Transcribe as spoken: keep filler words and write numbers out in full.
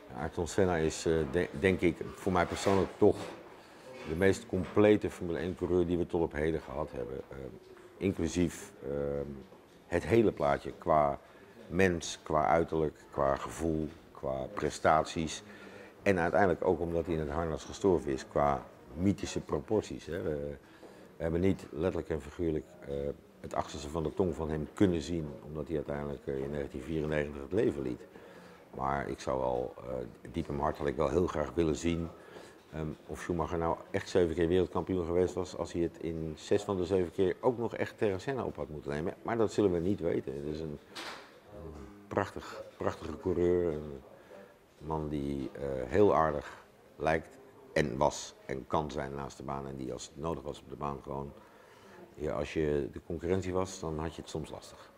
Ayrton Senna is, uh, de, denk ik, voor mij persoonlijk toch de meest complete Formule één coureur die we tot op heden gehad hebben. Uh, inclusief uh, het hele plaatje qua mens, qua uiterlijk, qua gevoel, qua prestaties. En uiteindelijk ook omdat hij in het harnas gestorven is, qua mythische proporties. Hè. We, we hebben niet letterlijk en figuurlijk uh, het achterste van de tong van hem kunnen zien, omdat hij uiteindelijk uh, in negentien vierennegentig het leven liet. Maar ik zou wel, uh, diep in mijn hart had ik wel heel graag willen zien um, of Schumacher nou echt zeven keer wereldkampioen geweest was, als hij het in zes van de zeven keer ook nog echt Terra Senna op had moeten nemen. Maar dat zullen we niet weten. Het is een, een prachtig, prachtige coureur, een man die uh, heel aardig lijkt en was en kan zijn naast de baan. En die als het nodig was op de baan gewoon, ja, als je de concurrentie was, dan had je het soms lastig.